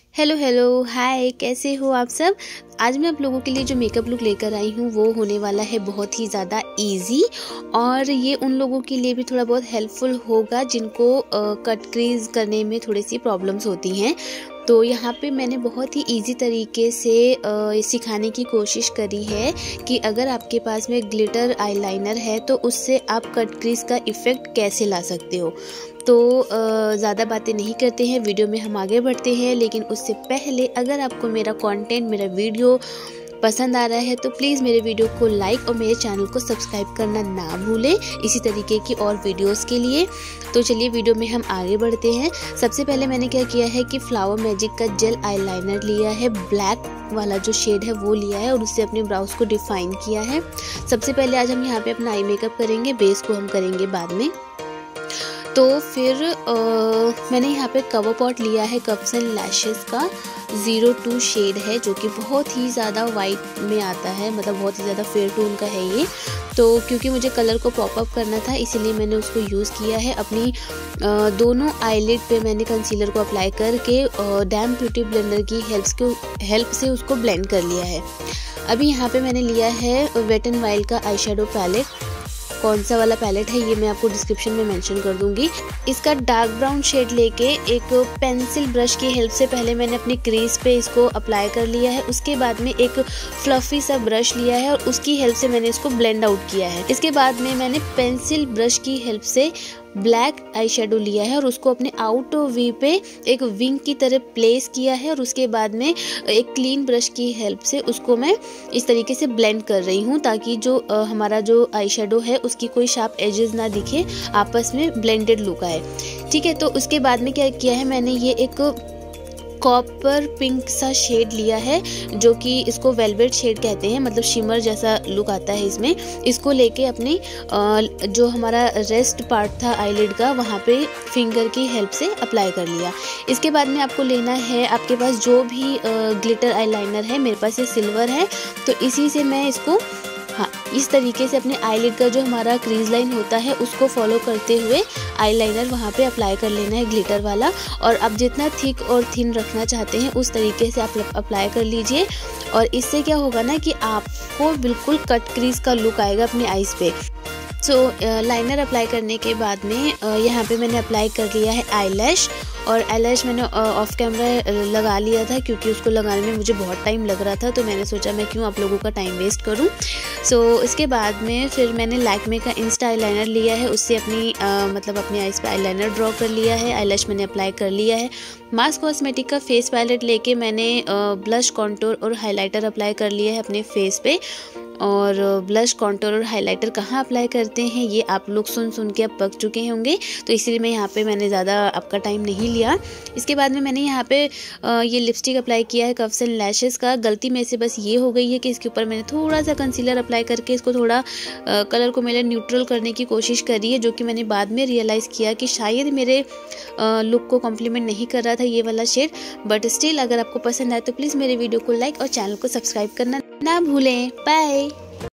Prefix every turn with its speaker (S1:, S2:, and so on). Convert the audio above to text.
S1: Hello hello hi, कैसे हो आप सब। आज मैं आप लोगों के लिए जो मेकअप लुक लेकर आई हूँ वो होने वाला है बहुत ही ज़्यादा इजी, और ये उन लोगों के लिए भी थोड़ा बहुत हेल्पफुल होगा जिनको कट क्रीज करने में थोड़ी सी प्रॉब्लम्स होती हैं। तो यहाँ पे मैंने बहुत ही इजी तरीके से सिखाने की कोशिश करी है कि अगर आपके पास में ग्लिटर आईलाइनर है तो उससे आप कट क्रीज का इफ़ेक्ट कैसे ला सकते हो। तो ज़्यादा बातें नहीं करते हैं, वीडियो में हम आगे बढ़ते हैं। लेकिन उससे पहले अगर आपको मेरा कंटेंट, मेरा वीडियो पसंद आ रहा है तो प्लीज़ मेरे वीडियो को लाइक और मेरे चैनल को सब्सक्राइब करना ना भूलें इसी तरीके की और वीडियोस के लिए। तो चलिए वीडियो में हम आगे बढ़ते हैं। सबसे पहले मैंने क्या किया है कि फ्लावर मैजिक का जेल आईलाइनर लिया है, ब्लैक वाला जो शेड है वो लिया है और उससे अपने ब्राउज को डिफाइन किया है। सबसे पहले आज हम यहाँ पे अपना आई मेकअप करेंगे, बेस को हम करेंगे बाद में। तो फिर मैंने यहाँ पे कवर पॉट लिया है कप्स एंड लैशेस का 02 शेड है, जो कि बहुत ही ज़्यादा वाइट में आता है, मतलब बहुत ही ज़्यादा फेयर टोन का है ये। तो क्योंकि मुझे कलर को पॉप अप करना था इसीलिए मैंने उसको यूज़ किया है। अपनी दोनों आईलिड पे मैंने कंसीलर को अप्लाई करके डैम ब्यूटी ब्लेंडर की हेल्प से उसको ब्लेंड कर लिया है। अभी यहाँ पे मैंने लिया है वेट एंड वाइल्ड का आई शेडो पैलेट। कौन सा वाला पैलेट है ये मैं आपको डिस्क्रिप्शन में मेंशन कर दूंगी। इसका डार्क ब्राउन शेड लेके एक पेंसिल ब्रश की हेल्प से पहले मैंने अपनी क्रीज पे इसको अप्लाई कर लिया है। उसके बाद में एक फ्लफी सा ब्रश लिया है और उसकी हेल्प से मैंने इसको ब्लेंड आउट किया है। इसके बाद में मैंने पेंसिल ब्रश की हेल्प से ब्लैक आई शेडो लिया है और उसको अपने आउट वी पे एक विंग की तरह प्लेस किया है और उसके बाद में एक क्लीन ब्रश की हेल्प से उसको मैं इस तरीके से ब्लेंड कर रही हूँ ताकि जो हमारा जो आई शेडो है उसकी कोई शार्प एजेस ना दिखे, आपस में ब्लेंडेड लुक आए। ठीक है, तो उसके बाद में क्या किया है, मैंने ये एक कॉपर पिंक सा शेड लिया है जो कि इसको वेलवेट शेड कहते हैं, मतलब शिमर जैसा लुक आता है इसमें। इसको लेके अपनी जो हमारा रेस्ट पार्ट था आईलिड का वहाँ पे फिंगर की हेल्प से अप्लाई कर लिया। इसके बाद में आपको लेना है, आपके पास जो भी ग्लिटर आईलाइनर है, मेरे पास ये सिल्वर है तो इसी से मैं इसको इस तरीके से अपने आईलिड का जो हमारा क्रीज लाइन होता है उसको फॉलो करते हुए आईलाइनर वहाँ पे अप्लाई कर लेना है ग्लिटर वाला। और आप जितना थिक और थिन रखना चाहते हैं उस तरीके से आप अप्लाई कर लीजिए। और इससे क्या होगा ना कि आपको बिल्कुल कट क्रीज का लुक आएगा अपनी आईज पे। लाइनर अप्लाई करने के बाद में यहाँ पे मैंने अप्लाई कर लिया है आईलैश, और आईलैश मैंने ऑफ कैमरा लगा लिया था क्योंकि उसको लगाने में मुझे बहुत टाइम लग रहा था, तो मैंने सोचा मैं क्यों आप लोगों का टाइम वेस्ट करूं। इसके बाद में फिर मैंने लैक्मे का इंस्टा आईलाइनर लिया है, उससे अपनी मतलब अपनी आईज पे आईलाइनर ड्रॉ कर लिया है। आईलैश मैंने अप्लाई कर लिया है। मास कॉस्मेटिक का फेस पैलेट लेके मैंने ब्लश, कॉन्टूर और हाईलाइटर अप्लाई कर लिया है अपने फेस पे। और ब्लश, कॉन्टूर और हाइलाइटर कहाँ अप्लाई करते हैं ये आप लोग सुन के अब पक चुके होंगे, तो इसीलिए मैं यहाँ पे मैंने ज़्यादा आपका टाइम नहीं लिया। इसके बाद में मैंने यहाँ पे ये लिपस्टिक अप्लाई किया है कप्स एंड लैशेस का। गलती में से बस ये हो गई है कि इसके ऊपर मैंने थोड़ा सा कंसीलर अप्लाई करके इसको थोड़ा कलर को मेरे न्यूट्रल करने की कोशिश करी है, जो कि मैंने बाद में रियलाइज़ किया कि शायद मेरे लुक को कॉम्प्लीमेंट नहीं कर रहा था ये वाला शेड। बट स्टिल अगर आपको पसंद आए तो प्लीज़ मेरे वीडियो को लाइक और चैनल को सब्सक्राइब करना ना भूलें। बाय।